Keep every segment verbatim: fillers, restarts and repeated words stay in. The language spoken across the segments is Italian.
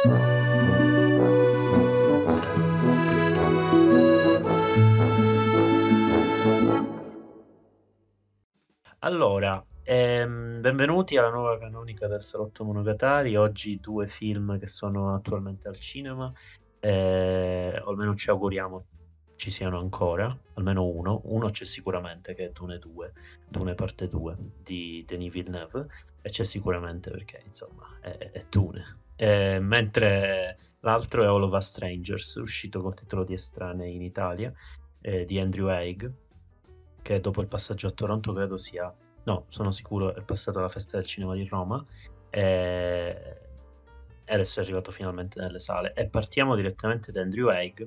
Allora, ehm, benvenuti alla nuova canonica del Salotto Monogatari. Oggi due film che sono attualmente al cinema, ehm, o almeno ci auguriamo ci siano ancora, almeno uno. Uno c'è sicuramente, che è Dune due, Dune parte due di Denis Villeneuve, e c'è sicuramente perché insomma è, è Dune. Eh, mentre l'altro è All of Us Strangers, uscito col titolo di estranei in Italia, eh, di Andrew Haigh, che dopo il passaggio a Toronto credo sia, no, sono sicuro è passato alla Festa del Cinema di Roma, e, e adesso è arrivato finalmente nelle sale. E partiamo direttamente da Andrew Haigh.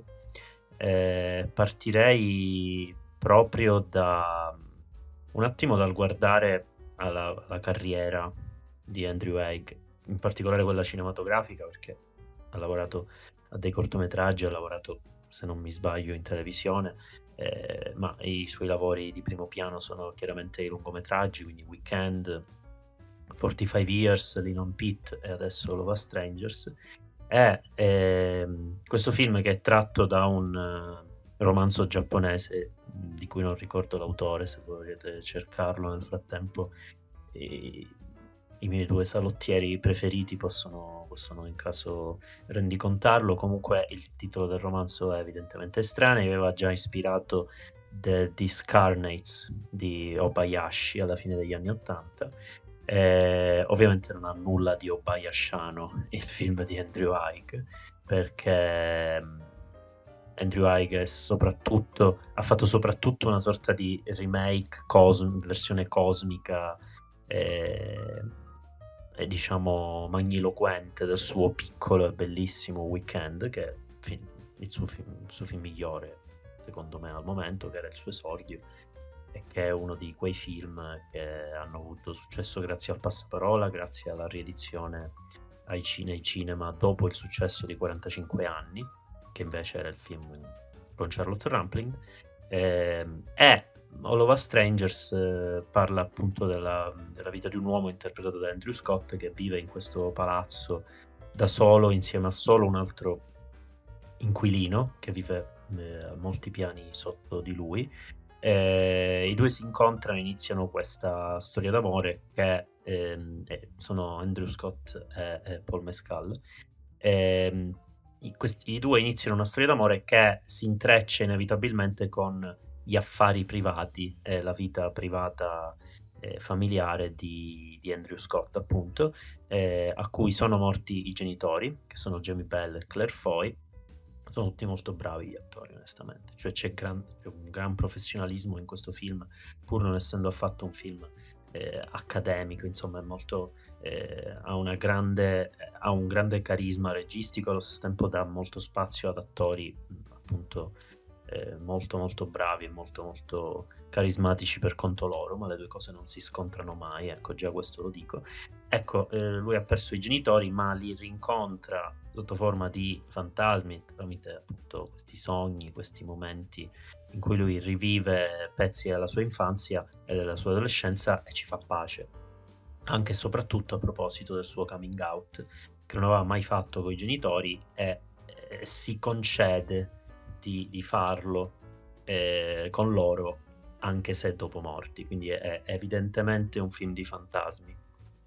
Eh, partirei proprio da un attimo dal guardare alla, alla carriera di Andrew Haigh, in particolare quella cinematografica, perché ha lavorato a dei cortometraggi, ha lavorato, se non mi sbaglio, in televisione, eh, ma i suoi lavori di primo piano sono chiaramente i lungometraggi, quindi Weekend, forty-five Years, Lean on Pete e adesso Love Strangers. È ehm, questo film che è tratto da un uh, romanzo giapponese di cui non ricordo l'autore, se volete cercarlo nel frattempo. I, i miei due salottieri preferiti possono, possono in caso rendicontarlo. Comunque il titolo del romanzo è evidentemente estraneo, aveva già ispirato The Discarnates di Obayashi alla fine degli anni Ottanta. Eh, ovviamente non ha nulla di Obayashiano il film di Andrew Haigh, perché mm, Andrew Haigh è soprattutto, ha fatto soprattutto una sorta di remake, cosm- versione cosmica e, e diciamo magniloquente del suo piccolo e bellissimo Weekend, che è fi- il suo, film, il suo film migliore secondo me al momento, che era il suo esordio, e che è uno di quei film che hanno avuto successo grazie al passaparola, grazie alla riedizione ai cine, ai cinema dopo il successo di quarantacinque anni, che invece era il film con Charlotte Rampling. Eh, e All of Us Strangers eh, parla appunto della, della vita di un uomo interpretato da Andrew Scott, che vive in questo palazzo da solo insieme a solo un altro inquilino che vive eh, a molti piani sotto di lui. Eh, i due si incontrano e iniziano questa storia d'amore che ehm, eh, sono Andrew Scott e, e Paul Mescal. Ehm, i, questi, I due iniziano una storia d'amore che si intreccia inevitabilmente con gli affari privati e la vita privata eh, familiare di, di Andrew Scott, appunto, eh, a cui sono morti i genitori, che sono Jamie Bell e Claire Foy. Sono tutti molto bravi gli attori, onestamente. Cioè c'è, gran, c'è un gran professionalismo in questo film, pur non essendo affatto un film eh, accademico, insomma, è molto, eh, ha, una grande, ha un grande carisma registico, allo stesso tempo dà molto spazio ad attori, appunto, eh, molto molto bravi e molto molto carismatici per conto loro, ma le due cose non si scontrano mai, ecco, già questo lo dico. Ecco, eh, lui ha perso i genitori, ma li rincontra sotto forma di fantasmi, tramite appunto questi sogni, questi momenti in cui lui rivive pezzi della sua infanzia e della sua adolescenza e ci fa pace. Anche e soprattutto a proposito del suo coming out, che non aveva mai fatto con i genitori, e eh, si concede di, di farlo eh, con loro, anche se dopo morti. Quindi è, è evidentemente un film di fantasmi.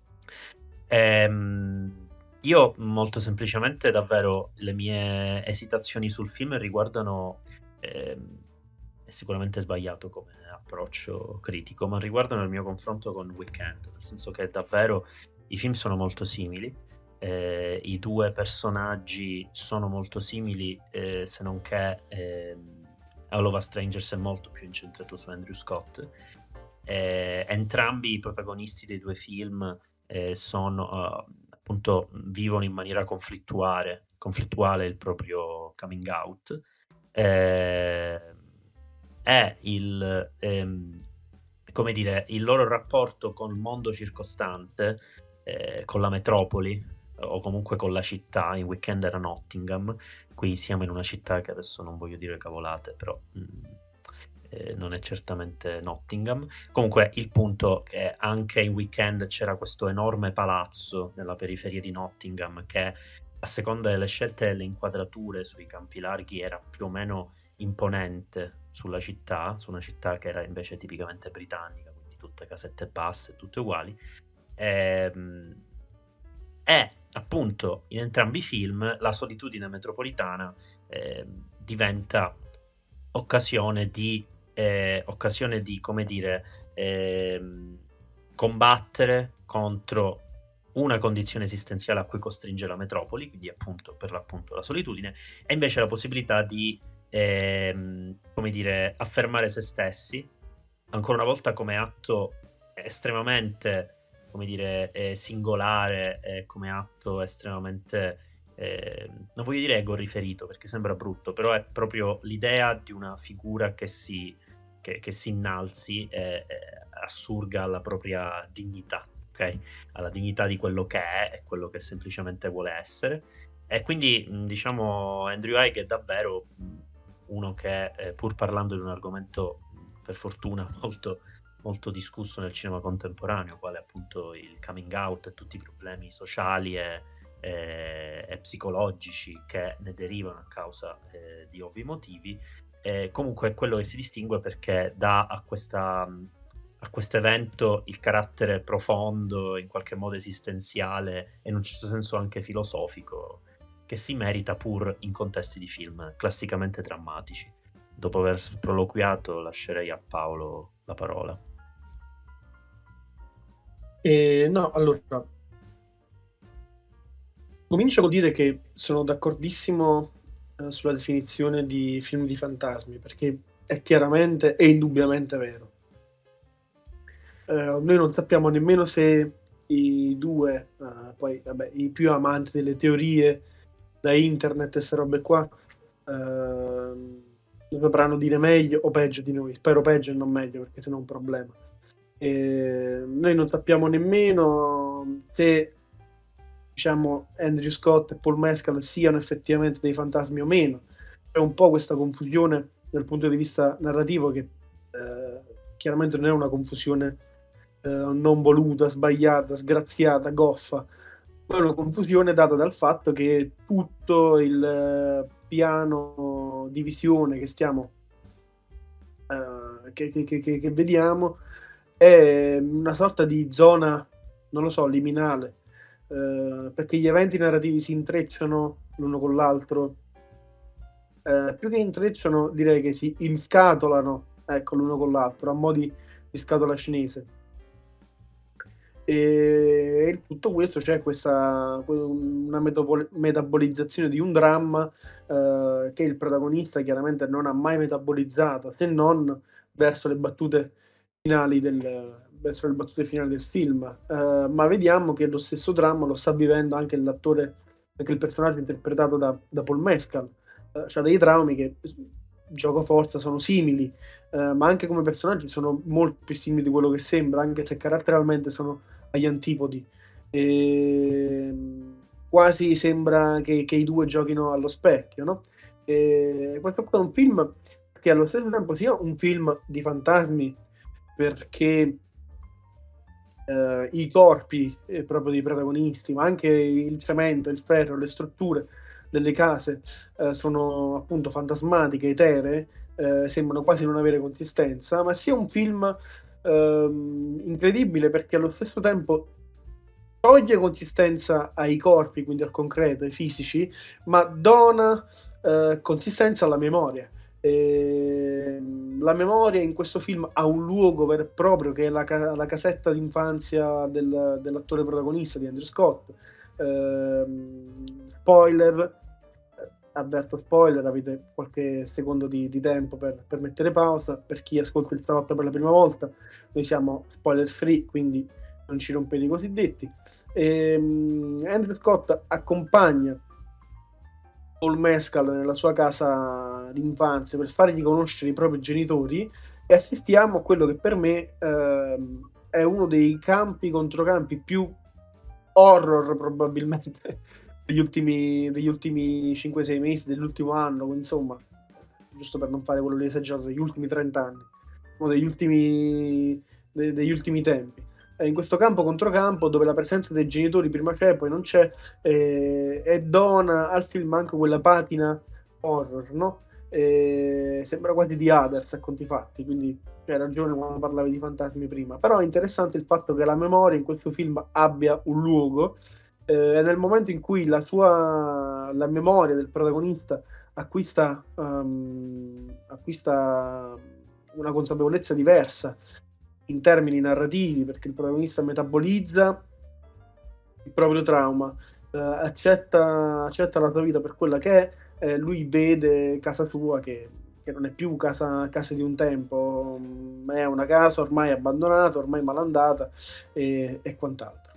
Ehm, io molto semplicemente davvero le mie esitazioni sul film riguardano, ehm, è sicuramente sbagliato come approccio critico, ma riguardano il mio confronto con Weekend, nel senso che davvero i film sono molto simili, eh, i due personaggi sono molto simili, eh, se non che ehm, All of Us Strangers è molto più incentrato su Andrew Scott. Eh, entrambi i protagonisti dei due film eh, sono uh, appunto vivono in maniera conflittuale, conflittuale il proprio coming out. Eh, è il, ehm, come dire, il loro rapporto con il mondo circostante, eh, con la metropoli o comunque con la città. In Weekend era Nottingham, qui siamo in una città che adesso non voglio dire cavolate, però mh, eh, non è certamente Nottingham. Comunque il punto è che anche in Weekend c'era questo enorme palazzo nella periferia di Nottingham che a seconda delle scelte e delle inquadrature sui campi larghi era più o meno imponente sulla città, su una città che era invece tipicamente britannica, quindi tutte casette basse, tutte uguali. Ehm, E appunto in entrambi i film la solitudine metropolitana eh, diventa occasione di, eh, occasione di, come dire, ehm, combattere contro una condizione esistenziale a cui costringe la metropoli, quindi appunto per l'appunto la solitudine, e invece la possibilità di, ehm, come dire, affermare se stessi, ancora una volta come atto estremamente, come dire, eh, singolare, eh, come atto estremamente, eh, non voglio dire ego riferito perché sembra brutto, però è proprio l'idea di una figura che si, che, che si innalzi e, e assurga alla propria dignità, ok? Alla dignità di quello che è e quello che semplicemente vuole essere. E quindi, mh, diciamo, Andrew Haigh è davvero mh, uno che, eh, pur parlando di un argomento, mh, per fortuna, molto molto discusso nel cinema contemporaneo, quale appunto il coming out e tutti i problemi sociali e, e, e psicologici che ne derivano a causa eh, di ovvi motivi. Eh, comunque è quello che si distingue perché dà a questa a questo evento il carattere profondo, in qualche modo esistenziale e in un certo senso anche filosofico che si merita pur in contesti di film classicamente drammatici. Dopo aver proloquiato lascerei a Paolo la parola. E, no, allora, comincio col dire che sono d'accordissimo eh, sulla definizione di film di fantasmi, perché è chiaramente e indubbiamente vero. Eh, noi non sappiamo nemmeno se i due, eh, poi vabbè, i più amanti delle teorie da internet e queste robe qua, eh, sapranno dire meglio o peggio di noi. Spero peggio e non meglio, perché sennò è un problema. E noi non sappiamo nemmeno se, diciamo, Andrew Scott e Paul Mescal siano effettivamente dei fantasmi o meno. C'è un po' questa confusione dal punto di vista narrativo che eh, chiaramente non è una confusione eh, non voluta, sbagliata, sgraziata, goffa, ma è una confusione data dal fatto che tutto il eh, piano di visione che stiamo eh, che, che, che, che vediamo è una sorta di zona, non lo so, liminale, eh, perché gli eventi narrativi si intrecciano l'uno con l'altro, eh, più che intrecciano direi che si inscatolano, ecco, l'uno con l'altro, a mo' di, di scatola cinese. E in tutto questo c'è questa una metabol- metabolizzazione di un dramma eh, che il protagonista chiaramente non ha mai metabolizzato, se non verso le battute finali del, verso le battute finali del film. Eh, ma vediamo che lo stesso dramma lo sta vivendo anche l'attore, anche il personaggio interpretato da, da Paul Mescal. Eh, c'ha dei traumi che, gioco forza, sono simili, eh, ma anche come personaggi sono molto più simili di quello che sembra, anche se caratterialmente sono agli antipodi. E quasi sembra che, che i due giochino allo specchio, no? E questo qua è un film che allo stesso tempo sia un film di fantasmi, perché eh, i corpi eh, proprio dei protagonisti, ma anche il cemento, il ferro, le strutture delle case eh, sono appunto fantasmatiche, eteree, eh, sembrano quasi non avere consistenza, ma sia un film ehm, incredibile perché allo stesso tempo toglie consistenza ai corpi, quindi al concreto, ai fisici, ma dona eh, consistenza alla memoria. E la memoria in questo film ha un luogo vero e proprio che è la, ca- la casetta d'infanzia del, dell'attore protagonista di Andrew Scott. Ehm, spoiler, avverto spoiler, avete qualche secondo di, di tempo per, per mettere pausa. Per chi ascolta il salotto per la prima volta, noi siamo spoiler free, quindi non ci rompete i cosiddetti. Ehm, Andrew Scott accompagna Paul Mescal nella sua casa d'infanzia per fargli conoscere i propri genitori e assistiamo a quello che per me ehm, è uno dei campi controcampi più horror probabilmente degli ultimi, degli ultimi cinque sei mesi, dell'ultimo anno, insomma, giusto per non fare quello lì esagerato, degli ultimi trenta anni, uno degli ultimi, de, degli ultimi tempi. in questo campo contro campo, dove la presenza dei genitori prima c'è, poi non c'è, e, e dona al film anche quella patina horror, no? E sembra quasi di Hades a conti fatti, quindi hai ragione quando parlavi di fantasmi prima. Però è interessante il fatto che la memoria in questo film abbia un luogo, eh, e nel momento in cui la sua la memoria del protagonista acquista, um, acquista una consapevolezza diversa in termini narrativi, perché il protagonista metabolizza il proprio trauma, eh, accetta, accetta la sua vita per quella che è, eh, lui vede casa sua che, che non è più casa, casa di un tempo, mm, è una casa ormai abbandonata, ormai malandata e, e quant'altro.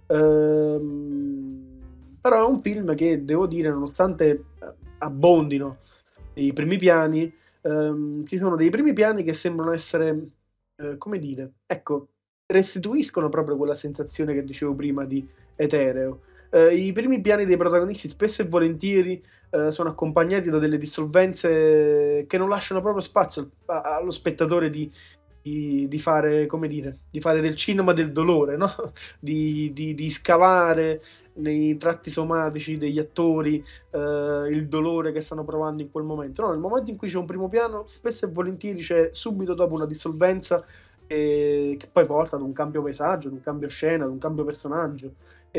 Ehm, però è un film che, devo dire, nonostante abbondino i primi piani, ehm, ci sono dei primi piani che sembrano essere, eh, come dire, ecco, restituiscono proprio quella sensazione che dicevo prima di etereo. Eh, I primi piani dei protagonisti spesso e volentieri eh, sono accompagnati da delle dissolvenze che non lasciano proprio spazio a- allo spettatore di, di, di fare, come dire, di fare del cinema del dolore, no? Di, di- di scavare nei tratti somatici degli attori eh, il dolore che stanno provando in quel momento. No, nel momento in cui c'è un primo piano, spesso e volentieri c'è subito dopo una dissolvenza eh, che poi porta ad un cambio paesaggio, ad un cambio scena, ad un cambio personaggio.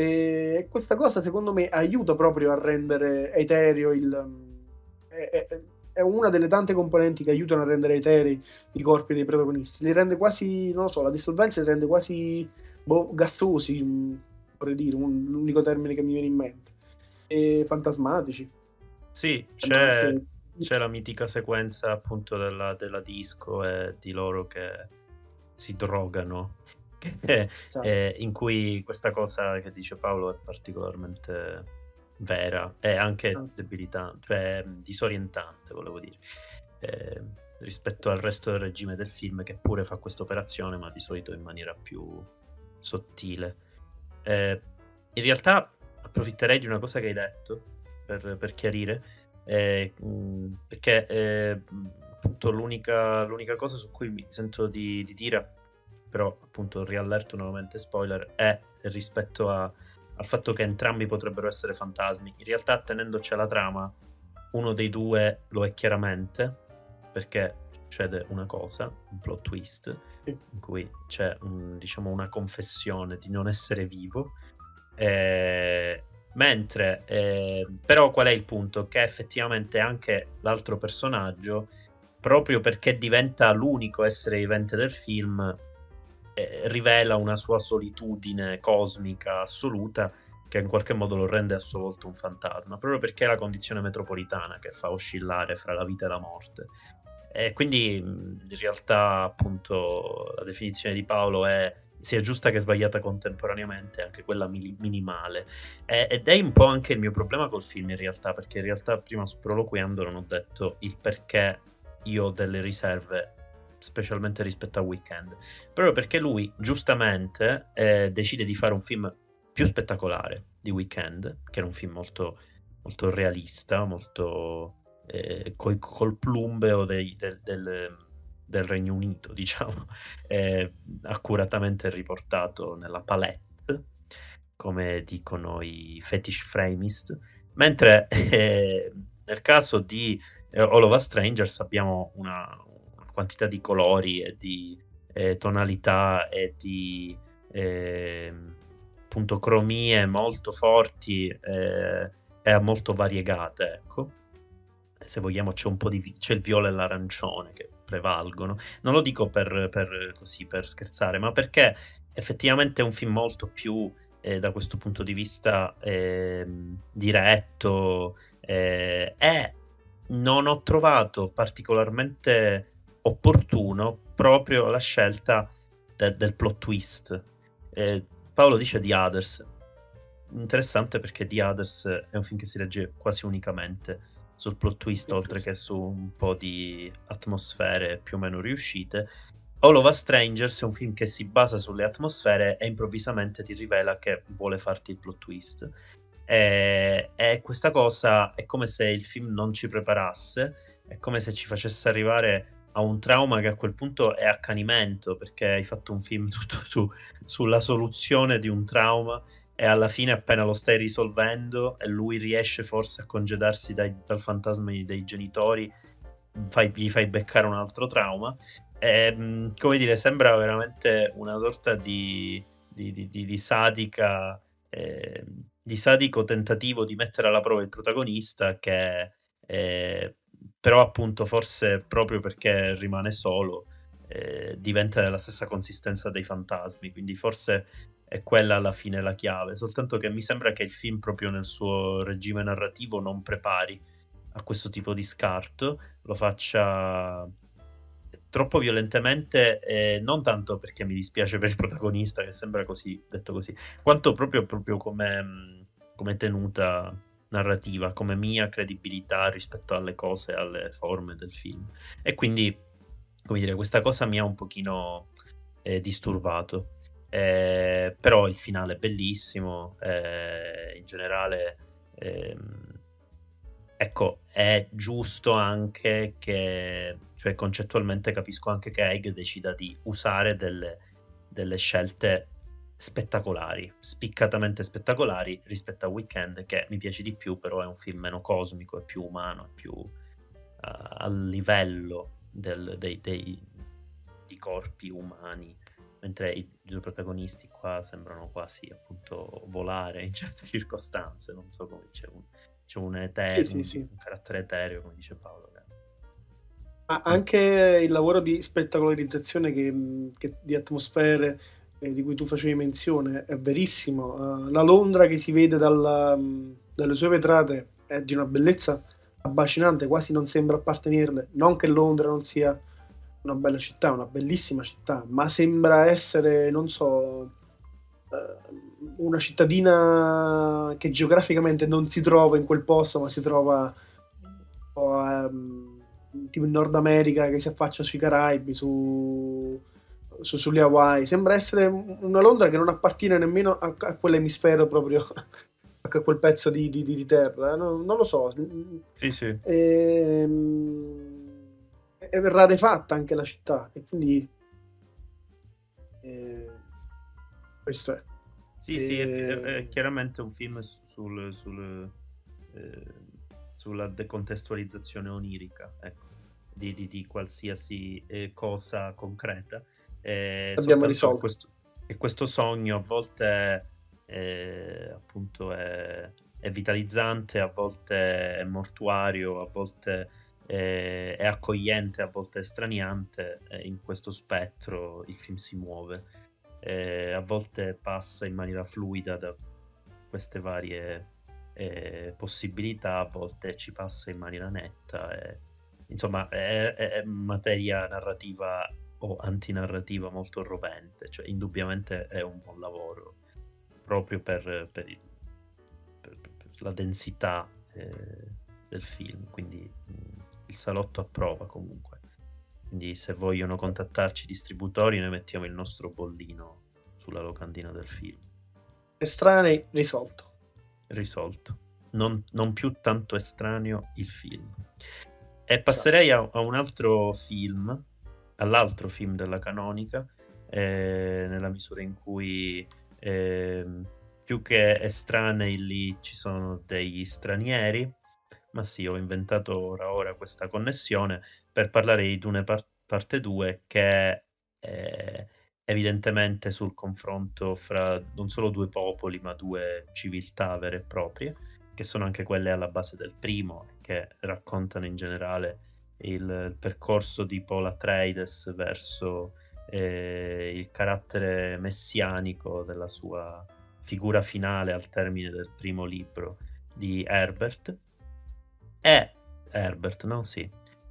E questa cosa secondo me aiuta proprio a rendere etereo il... È, è- è una delle tante componenti che aiutano a rendere eterei i corpi dei protagonisti. Li rende quasi, non lo so, la dissolvenza li rende quasi boh, gassosi, mh, vorrei dire, un- l'unico termine che mi viene in mente. E fantasmatici. Sì, Sembrano c'è, essere... c'è la mitica sequenza appunto della, della disco e di loro che si drogano, che- Esatto. eh, in cui questa cosa che dice Paolo è particolarmente vera e anche debilitante, cioè disorientante, volevo dire, eh, rispetto al resto del regime del film che pure fa questa operazione, ma di solito in maniera più sottile. Eh, in realtà approfitterei di una cosa che hai detto per, per chiarire, eh, mh, perché eh, mh, appunto l'unica, l'unica cosa su cui mi sento di, di dire, però appunto riallerto nuovamente spoiler, è rispetto a- al fatto che entrambi potrebbero essere fantasmi. In realtà, tenendoci alla trama, uno dei due lo è chiaramente, perché succede una cosa, un plot twist, in cui c'è un- diciamo una confessione di non essere vivo. Eh, mentre eh, però qual è il punto? Che effettivamente anche l'altro personaggio, proprio perché diventa l'unico essere vivente del film, eh, rivela una sua solitudine cosmica assoluta che in qualche modo lo rende a sua volta un fantasma, proprio perché è la condizione metropolitana che fa oscillare fra la vita e la morte. E quindi mh, in realtà appunto la definizione di Paolo è sia giusta che sbagliata contemporaneamente, anche quella mili- minimale. E- ed è un po' anche il mio problema col film in realtà, perché in realtà prima sproloquiando non ho detto il perché io ho delle riserve, specialmente rispetto a Weekend. Proprio perché lui giustamente eh, decide di fare un film più spettacolare di Weekend, che era un film molto, molto realista, molto eh, coi- col plumbeo dei- del, del- del Regno Unito, diciamo, eh, accuratamente riportato nella palette, come dicono i fetish framist, mentre eh, nel caso di eh, All of Us Strangers abbiamo una, una quantità di colori e di eh, tonalità e di eh, appunto cromie molto forti eh, e molto variegate, ecco. Se vogliamo c'è un po' di vi- c'è il viola e l'arancione che prevalgono. Non lo dico per, per così per scherzare, ma perché effettivamente è un film molto più eh, da questo punto di vista ehm, diretto eh, e non ho trovato particolarmente opportuno proprio la scelta del, del plot twist. Eh, Paolo dice The Others. Interessante perché The Others è un film che si legge quasi unicamente sul plot twist, oltre che su un po' di atmosfere più o meno riuscite. All of Us Strangers è un film che si basa sulle atmosfere e improvvisamente ti rivela che vuole farti il plot twist. E, e questa cosa è come se il film non ci preparasse, è come se ci facesse arrivare ha un trauma che a quel punto è accanimento, perché hai fatto un film tutto su, sulla soluzione di un trauma e alla fine appena lo stai risolvendo e lui riesce forse a congedarsi dai, dal fantasma dei genitori, fai, gli fai beccare un altro trauma. E, come dire, sembra veramente una sorta di, di, di, di, di sadica eh, di sadico tentativo di mettere alla prova il protagonista che eh, però appunto forse proprio perché rimane solo eh, diventa della stessa consistenza dei fantasmi, quindi forse è quella alla fine la chiave, soltanto che mi sembra che il film proprio nel suo regime narrativo non prepari a questo tipo di scarto, lo faccia troppo violentemente, eh, non tanto perché mi dispiace per il protagonista che sembra così, detto così, quanto proprio, proprio come, come tenuta narrativa, come mia credibilità rispetto alle cose, alle forme del film. E quindi, come dire, questa cosa mi ha un pochino eh, disturbato. Eh, però il finale è bellissimo, eh, in generale ehm, ecco, è giusto anche che, cioè concettualmente capisco anche che Egg decida di usare delle, delle scelte spettacolari, spiccatamente spettacolari rispetto a Weekend, che mi piace di più, però è un film meno cosmico, è più umano, è più uh, al livello del, dei, dei, di corpi umani, mentre i due protagonisti qua sembrano quasi appunto volare in certe circostanze, non so come c'è un c'è un, etereo, Sì, sì, sì. un carattere etereo, come dice Paolo. Ma anche il lavoro di spettacolarizzazione che, che- di atmosfere eh, di cui tu facevi menzione è verissimo. Eh, la Londra che si vede dalla- dalle sue vetrate è di una bellezza abbacinante, quasi non sembra appartenerle. Non che Londra non sia una bella città, una bellissima città, ma sembra essere, non so, eh, una cittadina che geograficamente non si trova in quel posto, ma si trova o, ehm, tipo in Nord America che si affaccia sui Caraibi, su, su- sulle Hawaii. Sembra essere una Londra che non appartiene nemmeno a, a quell'emisfero proprio, a quel pezzo di, di- di terra. Non, non lo so. Sì, sì. Ehm, è rarefatta anche la città e quindi eh, questo è. Sì, sì, è, è- è Eh, chiaramente un film su- sul, sul, eh, sulla decontestualizzazione onirica, ecco, di, di- di qualsiasi eh, cosa concreta, eh, abbiamo soltanto che risolto. questo, che questo sogno a volte eh, appunto è, è vitalizzante, a volte è mortuario, a volte eh, è accogliente, a volte è straniante, e in questo spettro il film si muove. Eh, a volte passa in maniera fluida da queste varie eh, possibilità, a volte ci passa in maniera netta. E, insomma, è, è- è materia narrativa o antinarrativa molto rovente, cioè indubbiamente è un buon lavoro proprio per, per il- per- per- per la densità eh, del film, quindi mh, il salotto approva comunque. Quindi se vogliono contattarci i distributori, noi mettiamo il nostro bollino sulla locandina del film. Estranei risolto. Risolto. Non, non più tanto estraneo il film. E passerei Esatto. a, a un altro film, all'altro film della canonica, eh, nella misura in cui ehm, più che estranei lì ci sono degli stranieri. Ma sì, ho inventato ora ora questa connessione per parlare di Dune par- parte due, che è evidentemente sul confronto fra non solo due popoli, ma due civiltà vere e proprie, che sono anche quelle alla base del primo, che raccontano in generale il, il percorso di Paul Atreides verso eh, il carattere messianico della sua figura finale al termine del primo libro di Herbert. E Herbert, no? Sì.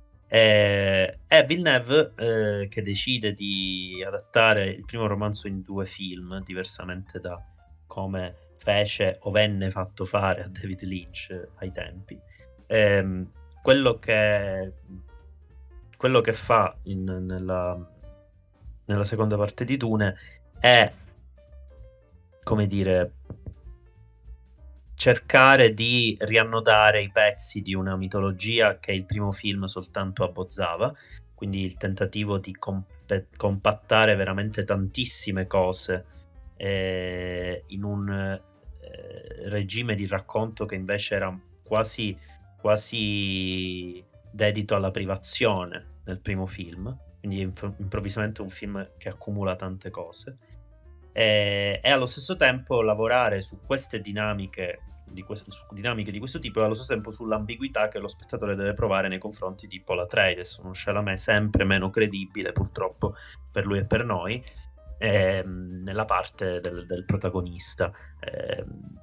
E, è Villeneuve eh, che decide di adattare il primo romanzo in due film, diversamente da come fece o venne fatto fare a David Lynch ai tempi. Ehm, quello che, quello che fa in- nella, nella seconda parte di Dune è, come dire, cercare di riannodare i pezzi di una mitologia che il primo film soltanto abbozzava, quindi il tentativo di compe- compattare veramente tantissime cose eh, in un eh, regime di racconto che invece era quasi, quasi dedito alla privazione nel primo film, quindi imp- improvvisamente un film che accumula tante cose e, e allo stesso tempo lavorare su queste dinamiche di, questo, su dinamiche di questo tipo e allo stesso tempo sull'ambiguità che lo spettatore deve provare nei confronti di Paul Atreides, uno Chalamet sempre meno credibile purtroppo per lui e per noi, ehm, nella parte del, del protagonista, ehm,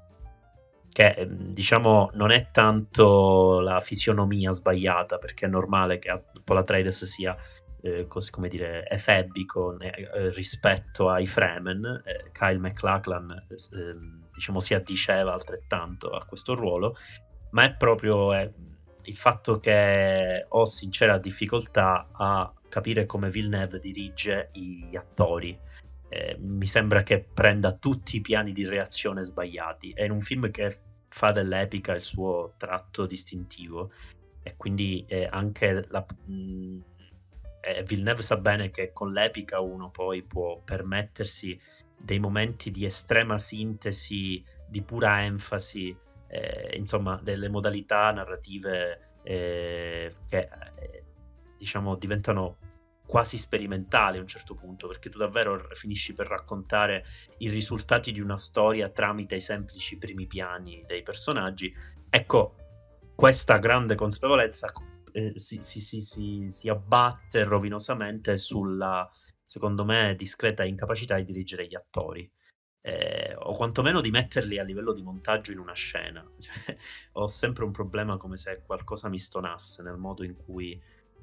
che diciamo non è tanto la fisionomia sbagliata, perché è normale che Paul Atreides sia eh, così, come dire, efebbico eh, rispetto ai Fremen. eh, Kyle MacLachlan eh, diciamo si addiceva altrettanto a questo ruolo, ma è proprio eh, il fatto che ho sincera difficoltà a capire come Villeneuve dirige gli attori. Eh, mi sembra che prenda tutti i piani di reazione sbagliati. È in un film che fa dell'epica il suo tratto distintivo e quindi eh, anche la, mh, eh, Villeneuve sa bene che con l'epica uno poi può permettersi dei momenti di estrema sintesi, di pura enfasi, eh, insomma delle modalità narrative eh, che eh, diciamo diventano quasi sperimentali a un certo punto, perché tu davvero finisci per raccontare i risultati di una storia tramite i semplici primi piani dei personaggi. Ecco, questa grande consapevolezza eh, si, si, si, si, si abbatte rovinosamente sulla, secondo me, discreta incapacità di dirigere gli attori. Eh, o quantomeno di metterli a livello di montaggio in una scena. Cioè, ho sempre un problema come se qualcosa mi stonasse nel modo in cui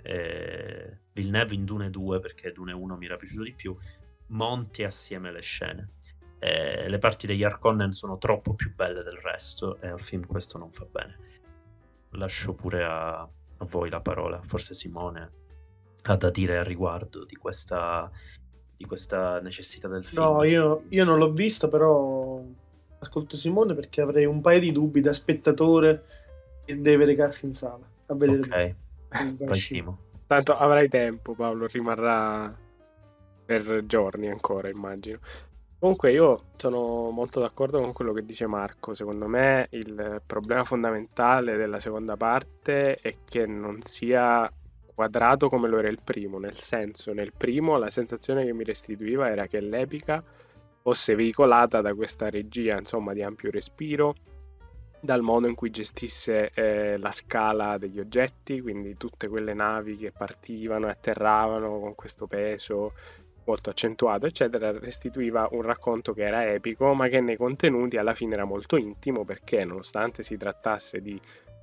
eh, Villeneuve in Dune due, perché Dune uno mi era piaciuto di più, monti assieme le scene. Eh, le parti degli Harkonnen sono troppo più belle del resto e al film questo non fa bene. Lascio pure a, a voi la parola, forse Simone ha da dire al riguardo di questa, di questa necessità del film. No, io, io non l'ho vista, però ascolto Simone perché avrei un paio di dubbi da spettatore che deve recarsi in sala a vedere. Ok, Dune. vai Timo. Tanto avrai tempo, Paolo, rimarrà per giorni ancora, immagino. Comunque io sono molto d'accordo con quello che dice Marco. Secondo me il problema fondamentale della seconda parte è che non sia quadrato come lo era il primo, nel senso, nel primo la sensazione che mi restituiva era che l'epica fosse veicolata da questa regia, insomma, di ampio respiro, dal modo in cui gestisse eh, la scala degli oggetti, quindi tutte quelle navi che partivano e atterravano con questo peso molto accentuato, eccetera, restituiva un racconto che era epico, ma che nei contenuti alla fine era molto intimo, perché nonostante si trattasse di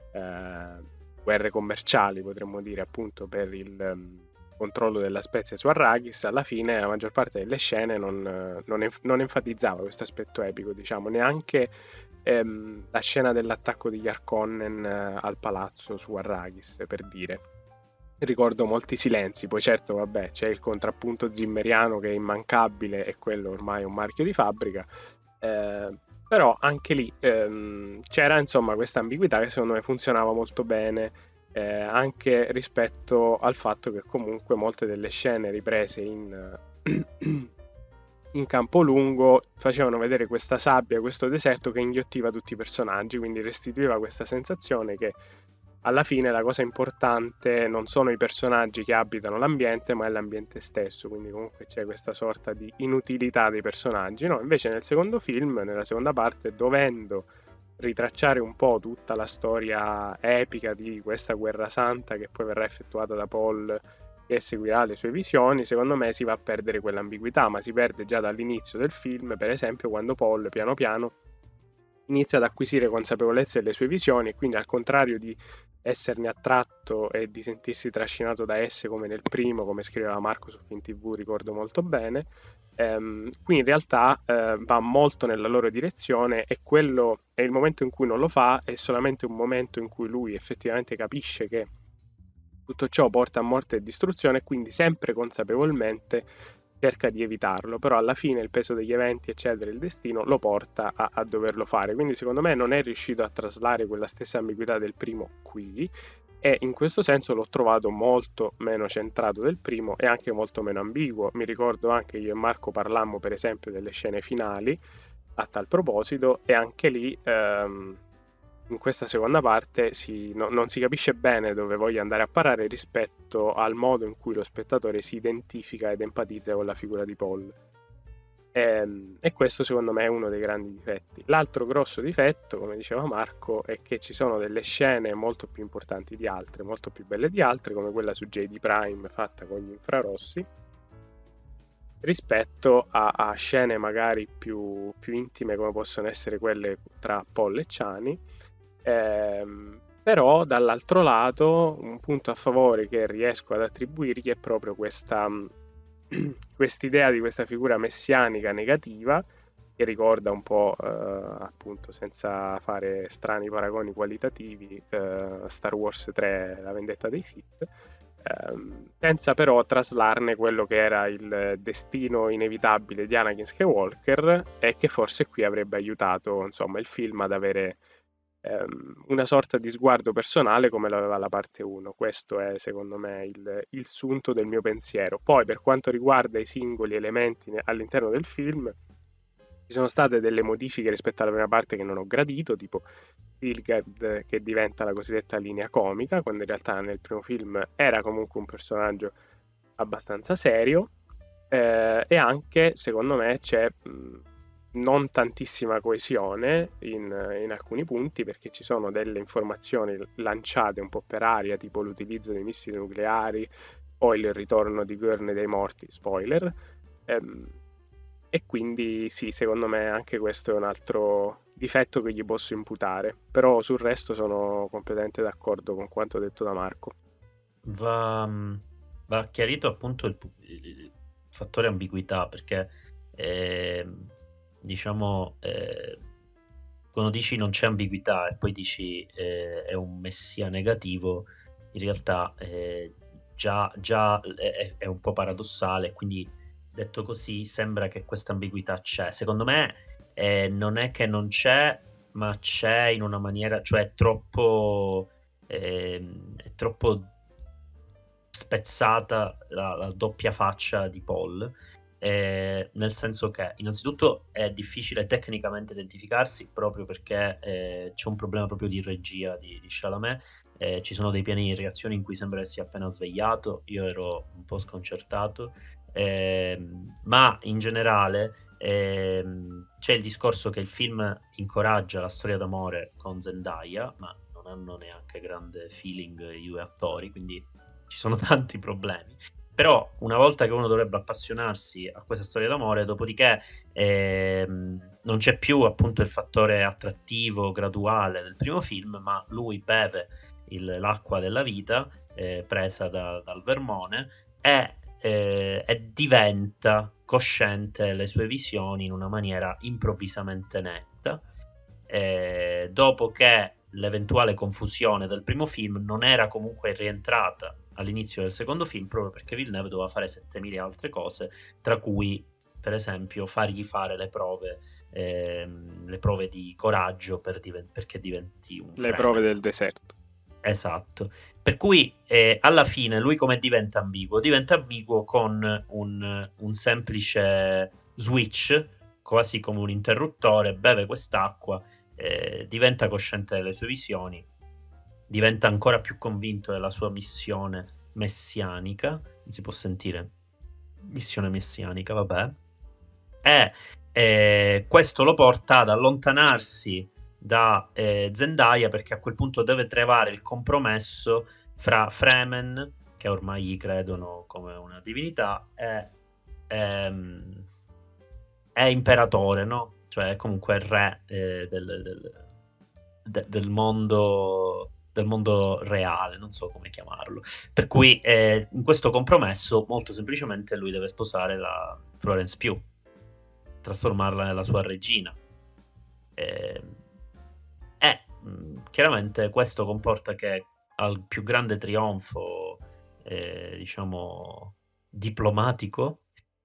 eh, guerre commerciali, potremmo dire, appunto, per il um, controllo della spezia su Arrakis, alla fine la maggior parte delle scene non, non, enf- non enfatizzava questo aspetto epico, diciamo, neanche ehm, la scena dell'attacco degli Harkonnen eh, al palazzo su Arrakis, per dire. Ricordo molti silenzi, poi certo, vabbè, c'è il contrappunto zimmeriano che è immancabile e quello ormai è un marchio di fabbrica, eh, però anche lì ehm, c'era insomma questa ambiguità che secondo me funzionava molto bene, eh, anche rispetto al fatto che comunque molte delle scene riprese in, in campo lungo facevano vedere questa sabbia, questo deserto che inghiottiva tutti i personaggi, quindi restituiva questa sensazione che alla fine la cosa importante non sono i personaggi che abitano l'ambiente, ma è l'ambiente stesso, quindi comunque c'è questa sorta di inutilità dei personaggi, no? Invece nel secondo film, nella seconda parte, dovendo ritracciare un po' tutta la storia epica di questa guerra santa che poi verrà effettuata da Paul e seguirà le sue visioni, secondo me si va a perdere quell'ambiguità, ma si perde già dall'inizio del film, per esempio quando Paul piano piano inizia ad acquisire consapevolezza delle sue visioni e quindi, al contrario di esserne attratto e di sentirsi trascinato da esse come nel primo, come scriveva Marco su Film ti vu, ricordo molto bene, ehm, qui in realtà eh, va molto nella loro direzione, e quello è il momento in cui non lo fa, è solamente un momento in cui lui effettivamente capisce che tutto ciò porta a morte e distruzione, e quindi sempre consapevolmente cerca di evitarlo, però alla fine il peso degli eventi, eccetera, il destino lo porta a, a doverlo fare. Quindi secondo me non è riuscito a traslare quella stessa ambiguità del primo qui, e in questo senso l'ho trovato molto meno centrato del primo e anche molto meno ambiguo. Mi ricordo anche io e Marco parlammo per esempio delle scene finali a tal proposito, e anche lì ehm, in questa seconda parte si, no, non si capisce bene dove voglia andare a parare rispetto al modo in cui lo spettatore si identifica ed empatizza con la figura di Paul. E, e questo secondo me è uno dei grandi difetti. L'altro grosso difetto, come diceva Marco, è che ci sono delle scene molto più importanti di altre, molto più belle di altre, come quella su J D Prime fatta con gli infrarossi, rispetto a, a scene magari più, più intime come possono essere quelle tra Paul e Chani. Ehm, però dall'altro lato un punto a favore che riesco ad attribuirgli è proprio questa quest'idea di questa figura messianica negativa, che ricorda un po' eh, appunto, senza fare strani paragoni qualitativi, eh, Star Wars tre, La vendetta dei Sith, ehm, senza però traslarne quello che era il destino inevitabile di Anakin Skywalker, e che forse qui avrebbe aiutato, insomma, il film ad avere una sorta di sguardo personale come l'aveva la parte uno. Questo è secondo me il, il sunto del mio pensiero. Poi per quanto riguarda i singoli elementi all'interno del film, ci sono state delle modifiche rispetto alla prima parte che non ho gradito, tipo Stilgard che diventa la cosiddetta linea comica, quando in realtà nel primo film era comunque un personaggio abbastanza serio, eh, e anche secondo me c'è mh, non tantissima coesione in, in alcuni punti, perché ci sono delle informazioni lanciate un po' per aria, tipo l'utilizzo dei missili nucleari o il ritorno di Gurney dei morti, spoiler, ehm, e quindi sì, secondo me anche questo è un altro difetto che gli posso imputare, però sul resto sono completamente d'accordo con quanto detto da Marco. Va, va chiarito appunto il, il fattore ambiguità, perché eh, diciamo eh, quando dici non c'è ambiguità e poi dici eh, è un messia negativo, in realtà eh, già, già è, è un po' paradossale, quindi detto così sembra che questa ambiguità c'è. Secondo me eh, non è che non c'è, ma c'è in una maniera, cioè è troppo eh, è troppo spezzata la, la doppia faccia di Paul, eh, nel senso che innanzitutto è difficile tecnicamente identificarsi, proprio perché eh, c'è un problema proprio di regia di, di Chalamet. Eh, ci sono dei piani di reazione in cui sembra che sia appena svegliato, io ero un po' sconcertato, eh, ma in generale eh, c'è il discorso che il film incoraggia la storia d'amore con Zendaya, ma non hanno neanche grande feeling i due attori, quindi ci sono tanti problemi. Però una volta che uno dovrebbe appassionarsi a questa storia d'amore, dopodiché ehm, non c'è più appunto il fattore attrattivo graduale del primo film, ma lui beve il, l'acqua della vita eh, presa da, dal vermone e, eh, e diventa cosciente delle sue visioni in una maniera improvvisamente netta, eh, dopo che l'eventuale confusione del primo film non era comunque rientrata all'inizio del secondo film, proprio perché Villeneuve doveva fare settemila altre cose, tra cui per esempio fargli fare le prove ehm, le prove di coraggio per diven- perché diventi un le Fremen. Prove del deserto. Esatto, per cui eh, alla fine lui come diventa ambiguo? Diventa ambiguo con un, un semplice switch, quasi come un interruttore, beve quest'acqua, eh, diventa cosciente delle sue visioni, diventa ancora più convinto della sua missione messianica, si può sentire missione messianica, vabbè, e eh, questo lo porta ad allontanarsi da eh, Zendaya, perché a quel punto deve trovare il compromesso fra Fremen, che ormai gli credono come una divinità, e, ehm, è imperatore, no? Cioè comunque il re eh, del, del, de, del mondo del mondo reale, non so come chiamarlo. Per cui eh, in questo compromesso molto semplicemente lui deve sposare la Florence Pugh, trasformarla nella sua regina. E eh, chiaramente questo comporta che al più grande trionfo eh, diciamo diplomatico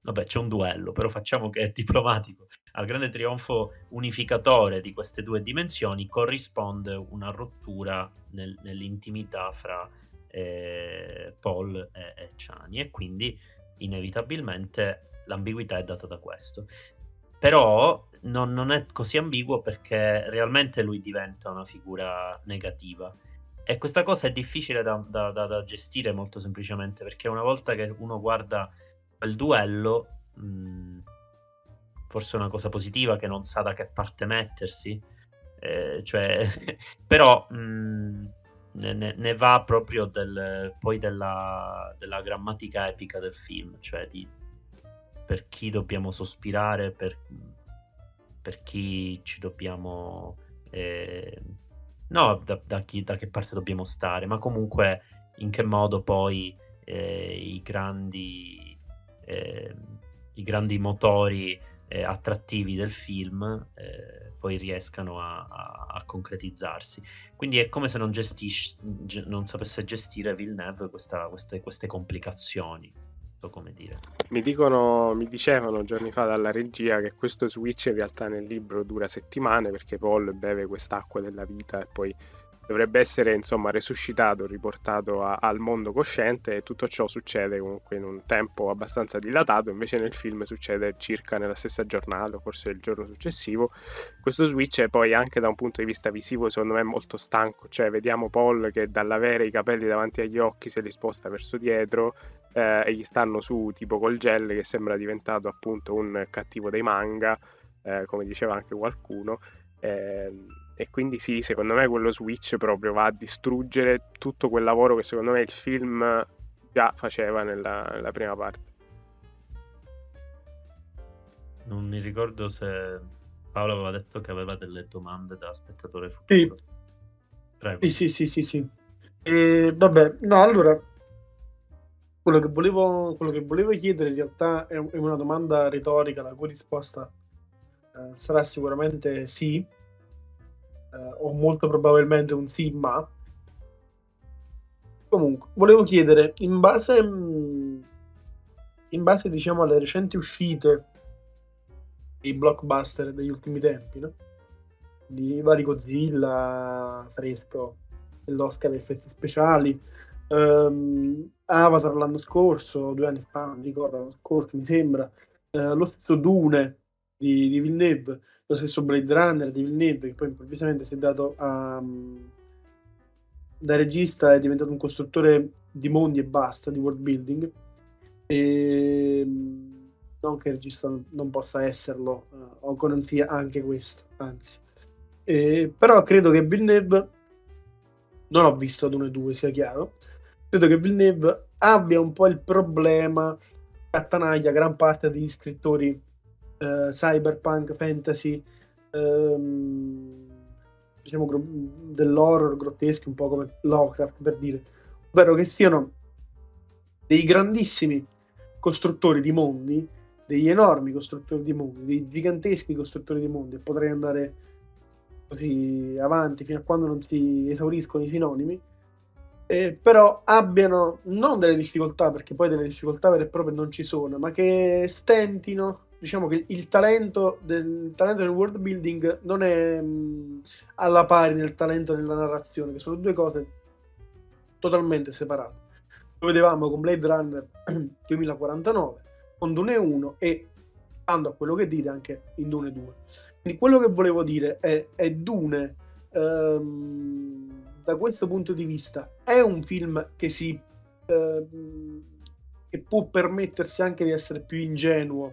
vabbè, c'è un duello, però facciamo che è diplomatico. Al grande trionfo unificatore di queste due dimensioni corrisponde una rottura nel, nell'intimità fra eh, Paul e, e Chani, e quindi inevitabilmente l'ambiguità è data da questo. Però non, non è così ambiguo, perché realmente lui diventa una figura negativa, e questa cosa è difficile da, da, da, da gestire molto semplicemente, perché una volta che uno guarda quel duello, mh, forse è una cosa positiva che non sa da che parte mettersi, eh, cioè però mh, ne, ne va proprio del, poi della, della grammatica epica del film, cioè di per chi dobbiamo sospirare, per, per chi ci dobbiamo eh, no, da, da, chi, da che parte dobbiamo stare, ma comunque in che modo poi eh, i grandi eh, i grandi motori eh, attrattivi del film eh, poi riescano a, a, a concretizzarsi. Quindi è come se non, gestisci, non sapesse gestire Villeneuve questa, queste, queste complicazioni. So come dire. Mi dicono, mi dicevano giorni fa dalla regia che questo switch in realtà nel libro dura settimane, perché Paul beve quest'acqua della vita e poi dovrebbe essere insomma resuscitato, riportato a, al mondo cosciente, e tutto ciò succede comunque in un tempo abbastanza dilatato. Invece nel film succede circa nella stessa giornata o forse il giorno successivo. Questo switch è poi anche da un punto di vista visivo secondo me molto stanco, cioè vediamo Paul che dall'avere i capelli davanti agli occhi se li sposta verso dietro eh, e gli stanno su tipo col gel, che sembra diventato appunto un cattivo dei manga, eh, come diceva anche qualcuno. eh, E quindi sì, secondo me quello switch proprio va a distruggere tutto quel lavoro che secondo me il film già faceva nella, nella prima parte. Non mi ricordo se Paolo aveva detto che aveva delle domande da spettatore futuro. Sì. Prego. Sì, sì, sì, sì, sì. E, vabbè, no, allora, quello che volevo, quello che volevo chiedere in realtà è, è una domanda retorica, la cui risposta eh, sarà sicuramente sì. Uh, o molto probabilmente un sì, ma comunque volevo chiedere, in base in base diciamo alle recenti uscite dei blockbuster degli ultimi tempi, no? Di vari Godzilla fresco, dell'Oscar dei effetti speciali, um, Avatar l'anno scorso, due anni fa, non ricordo, l'anno scorso mi sembra, uh, lo stesso Dune di, di Villeneuve, lo stesso Blade Runner di Villeneuve, che poi improvvisamente si è dato a da regista, è diventato un costruttore di mondi e basta, di world building, e non che il regista non possa esserlo, uh, o che non sia anche questo, anzi. E, però credo che Villeneuve, non ho visto Dune due, sia chiaro, credo che Villeneuve abbia un po' il problema che attanaglia gran parte degli scrittori Uh, cyberpunk, fantasy, um, diciamo gro- dell'horror grotteschi, un po' come Lovecraft, per dire, ovvero che siano dei grandissimi costruttori di mondi, degli enormi costruttori di mondi, dei giganteschi costruttori di mondi, e potrei andare così avanti fino a quando non si esauriscono i sinonimi, eh, però abbiano non delle difficoltà, perché poi delle difficoltà vere e proprie non ci sono, ma che stentino. Diciamo che il talento del, il talento del world building non è mh, alla pari del talento nella narrazione, che sono due cose totalmente separate. Lo vedevamo con Blade Runner duemilaquarantanove, con Dune uno e, stando a quello che dite, anche in Dune due. Quindi quello che volevo dire è, è Dune, ehm, da questo punto di vista, è un film che si ehm, che può permettersi anche di essere più ingenuo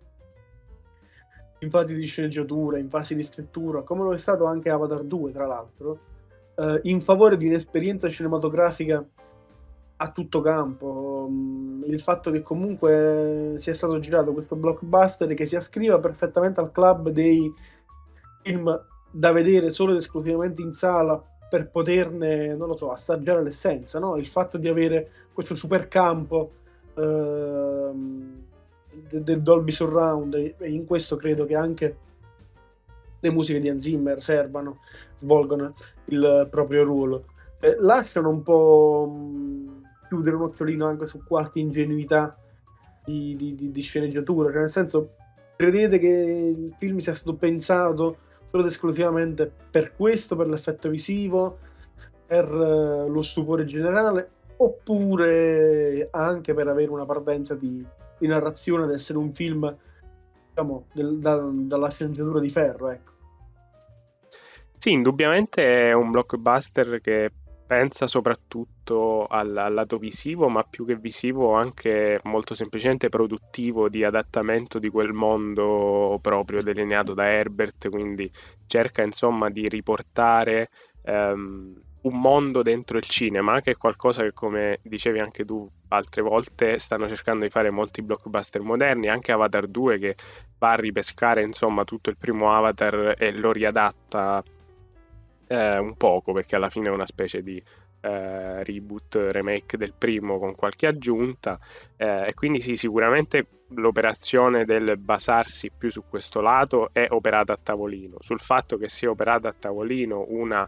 in fase di sceneggiatura, in fase di scrittura, come lo è stato anche Avatar due, tra l'altro, eh, in favore di un'esperienza cinematografica a tutto campo. Il fatto che comunque sia stato girato questo blockbuster che si ascriva perfettamente al club dei film da vedere solo ed esclusivamente in sala per poterne, non lo so, assaggiare l'essenza, no? Il fatto di avere questo super campo ehm, del Dolby Surround, e in questo credo che anche le musiche di Hans Zimmer servano, svolgono il proprio ruolo. Eh, lasciano un po' mh, chiudere un occhiolino anche su qualche ingenuità di, di, di, di sceneggiatura, cioè nel senso, credete che il film sia stato pensato solo ed esclusivamente per questo, per l'effetto visivo, per uh, lo stupore generale, oppure anche per avere una parvenza di, di narrazione, ad essere un film, diciamo, del, da, dalla sceneggiatura di ferro, ecco. Sì, indubbiamente è un blockbuster che pensa soprattutto al, al lato visivo, ma più che visivo anche molto semplicemente produttivo di adattamento di quel mondo proprio delineato da Herbert, quindi cerca insomma di riportare um, un mondo dentro il cinema, che è qualcosa che, come dicevi anche tu altre volte, stanno cercando di fare molti blockbuster moderni, anche Avatar due che va a ripescare insomma tutto il primo Avatar e lo riadatta eh, un poco, perché alla fine è una specie di eh, reboot, remake del primo con qualche aggiunta, eh, e quindi sì, sicuramente l'operazione del basarsi più su questo lato è operata a tavolino. Sul fatto che sia operata a tavolino una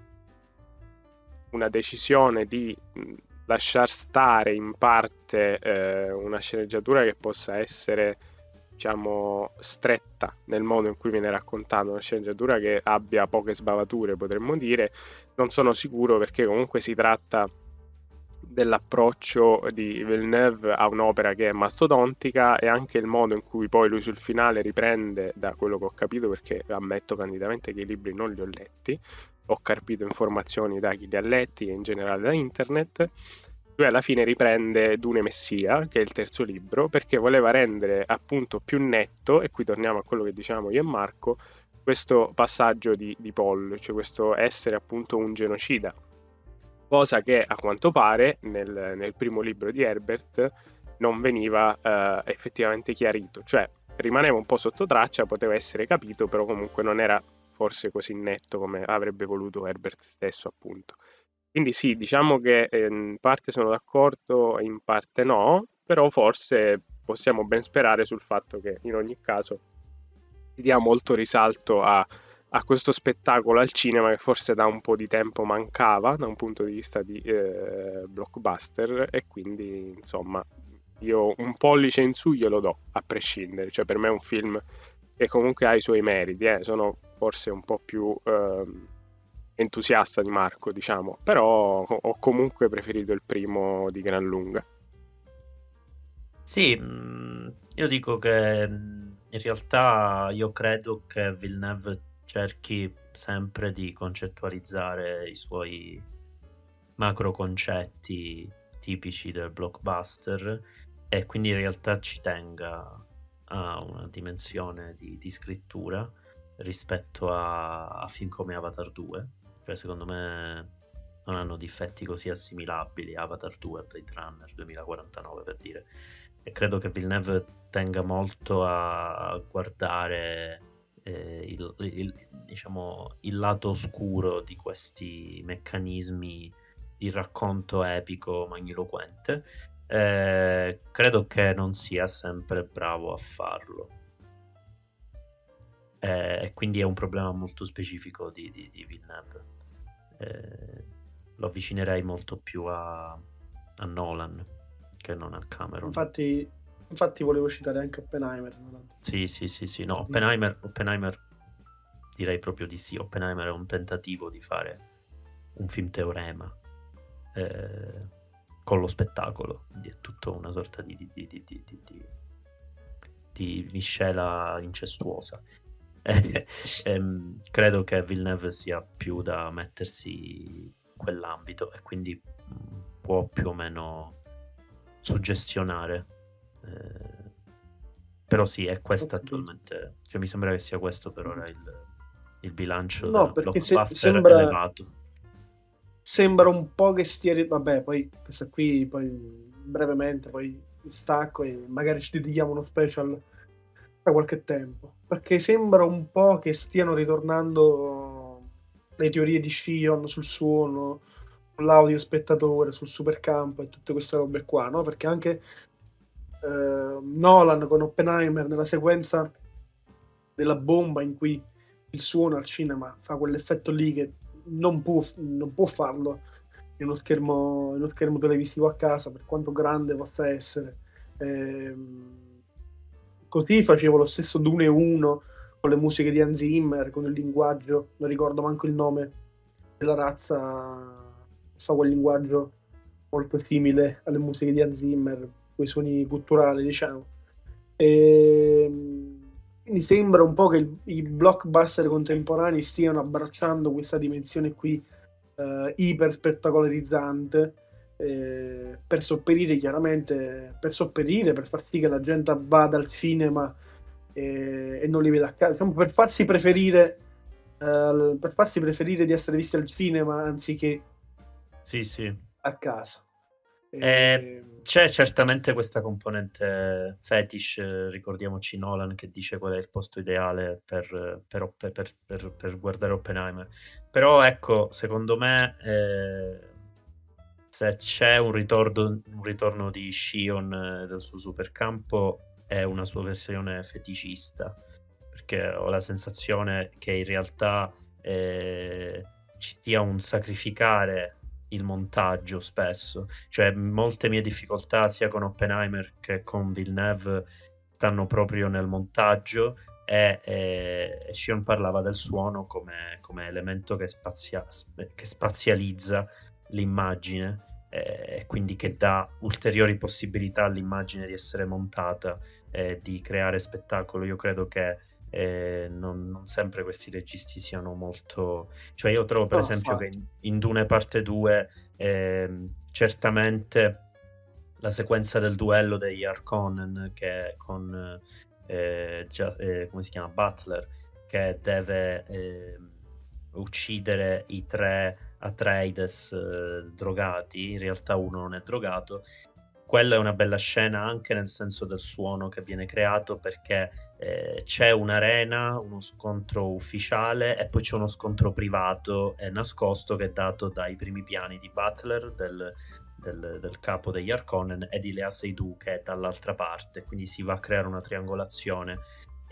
una decisione di mh, lasciar stare in parte eh, una sceneggiatura che possa essere, diciamo, stretta nel modo in cui viene raccontata, una sceneggiatura che abbia poche sbavature, potremmo dire, non sono sicuro, perché comunque si tratta dell'approccio di Villeneuve a un'opera che è mastodontica, e anche il modo in cui poi lui sul finale riprende, da quello che ho capito, perché ammetto candidamente che i libri non li ho letti, ho carpito informazioni da chi li ha letti e in generale da internet. Lui alla fine riprende Dune Messia, che è il terzo libro, perché voleva rendere appunto più netto, e qui torniamo a quello che dicevamo io e Marco, questo passaggio di, di Paul, cioè questo essere appunto un genocida, cosa che a quanto pare nel, nel primo libro di Herbert non veniva eh, effettivamente chiarito, cioè rimaneva un po' sotto traccia, poteva essere capito, però comunque non era forse così netto come avrebbe voluto Herbert stesso, appunto. Quindi sì, diciamo che eh, in parte sono d'accordo e in parte no, però forse possiamo ben sperare sul fatto che in ogni caso si dia molto risalto a, a questo spettacolo al cinema, che forse da un po' di tempo mancava da un punto di vista di eh, blockbuster, e quindi insomma io un pollice in su glielo do a prescindere, cioè per me è un film che comunque ha i suoi meriti, eh. Sono forse un po' più eh, entusiasta di Marco, diciamo, però ho comunque preferito il primo di gran lunga. Sì, mh, io dico che mh, in realtà io credo che Villeneuve cerchi sempre di concettualizzare i suoi macro concetti tipici del blockbuster, e quindi in realtà ci tenga a una dimensione di, di scrittura rispetto a, a film come Avatar due. Cioè, secondo me non hanno difetti così assimilabili Avatar due e Blade Runner duemilaquarantanove, per dire. E credo che Villeneuve tenga molto a guardare eh, il, il, diciamo, il lato oscuro di questi meccanismi di racconto epico magniloquente. Eh, credo che non sia sempre bravo a farlo. E eh, quindi è un problema molto specifico di, di, di Villeneuve. Eh, lo avvicinerei molto più a, a Nolan che non a Cameron. Infatti, infatti volevo citare anche Oppenheimer. Non sì, sì, sì, sì. No, Oppenheimer, Oppenheimer direi proprio di sì. Oppenheimer è un tentativo di fare un film teorema eh, con lo spettacolo. Quindi è tutto una sorta di, di, di, di, di, di, di, di miscela incestuosa. Eh, ehm, credo che Villeneuve sia più da mettersi in quell'ambito, e quindi mh, può più o meno suggestionare, eh, però sì, è questa attualmente, cioè mi sembra che sia questo per ora il, il bilancio no, del perché blockbuster se, sembra, elevato. Sembra un po' che stia, vabbè, poi questa qui poi brevemente poi stacco e magari ci dedichiamo uno special tra qualche tempo, perché sembra un po' che stiano ritornando le teorie di Shion sul suono, sull'audio spettatore, sul supercampo e tutte queste robe qua, no? Perché anche eh, Nolan con Oppenheimer, nella sequenza della bomba in cui il suono al cinema fa quell'effetto lì che non può, non può farlo in uno schermo, in uno schermo televisivo a casa, per quanto grande possa essere, Ehm, così facevo lo stesso Dune uno con le musiche di Hans Zimmer, con il linguaggio, non ricordo manco il nome della razza, fa quel linguaggio molto simile alle musiche di Hans Zimmer, quei suoni culturali, diciamo. E quindi sembra un po' che il, i blockbuster contemporanei stiano abbracciando questa dimensione qui eh, iper spettacolarizzante, eh, per sopperire chiaramente, per sopperire, per far sì che la gente vada al cinema e, e non li veda a casa, diciamo, per farsi preferire eh, per farsi preferire di essere visti al cinema anziché Sì, sì. a casa. Eh, E... c'è certamente questa componente fetish, eh, ricordiamoci Nolan che dice qual è il posto ideale per, per, Oppe- per- per- per guardare Oppenheimer. Però ecco, secondo me, eh, se c'è un ritorno, un ritorno di Shion eh, del suo supercampo, è una sua versione feticista, perché ho la sensazione che in realtà eh, ci sia un sacrificare il montaggio spesso, cioè molte mie difficoltà sia con Oppenheimer che con Villeneuve stanno proprio nel montaggio e, e Shion parlava del suono come, come elemento che, spazia, che spazializza l'immagine e quindi che dà ulteriori possibilità all'immagine di essere montata e di creare spettacolo. Io credo che eh, non, non sempre questi registi siano molto... Cioè io trovo per No, esempio che infatti. in, in Dune parte due ehm, certamente la sequenza del duello degli Harkonnen che con eh, Gia- eh, come si chiama? Butler che deve eh, uccidere i tre Atreides eh, drogati, in realtà uno non è drogato. Quella è una bella scena anche nel senso del suono che viene creato perché eh, c'è un'arena, uno scontro ufficiale e poi c'è uno scontro privato e nascosto che è dato dai primi piani di Butler, del, del, del capo degli Harkonnen, e di Lea Seydoux che è dall'altra parte, quindi si va a creare una triangolazione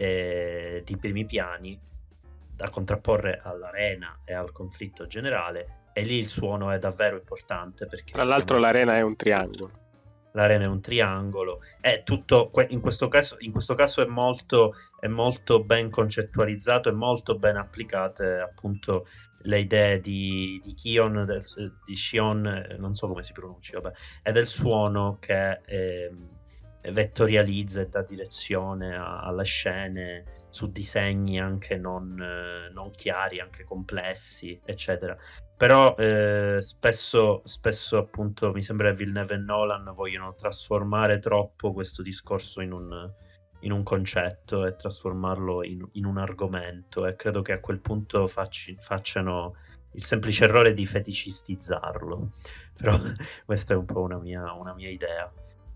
eh, di primi piani da contrapporre all'arena e al conflitto generale, e lì il suono è davvero importante perché Tra l'altro siamo... l'arena è un triangolo. L'arena è un triangolo, è tutto, in questo caso, in questo caso è molto, è molto ben concettualizzato e molto ben applicate appunto le idee di, di Kion, del, di Shion, non so come si pronunci, vabbè, e del suono che eh, vettorializza e dà direzione a, alle scene su disegni anche non, eh, non chiari, anche complessi, eccetera. Però eh, spesso, spesso appunto mi sembra che Villeneuve e Nolan vogliono trasformare troppo questo discorso in un, in un concetto e trasformarlo in, in un argomento, e credo che a quel punto facci, facciano il semplice errore di feticistizzarlo. Però questa è un po' una mia, una mia idea.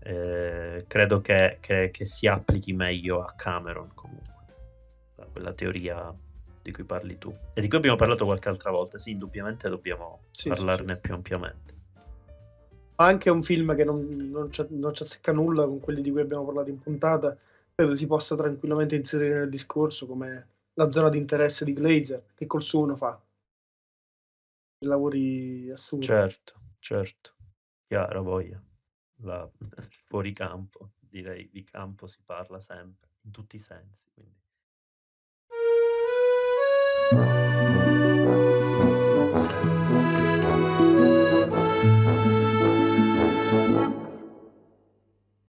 Eh, credo che, che, che si applichi meglio a Cameron comunque, da quella teoria di cui parli tu e di cui abbiamo parlato qualche altra volta. Sì, indubbiamente dobbiamo Sì, parlarne sì, sì. più ampiamente. Anche un film che non, non, c'è, non ci azzecca nulla con quelli di cui abbiamo parlato in puntata, credo si possa tranquillamente inserire nel discorso come la zona di interesse di Glazer, che col suono fa lavori assurdi. Certo, certo, chiaro, voglia. La... fuori campo, direi di campo si parla sempre, in tutti i sensi. Quindi.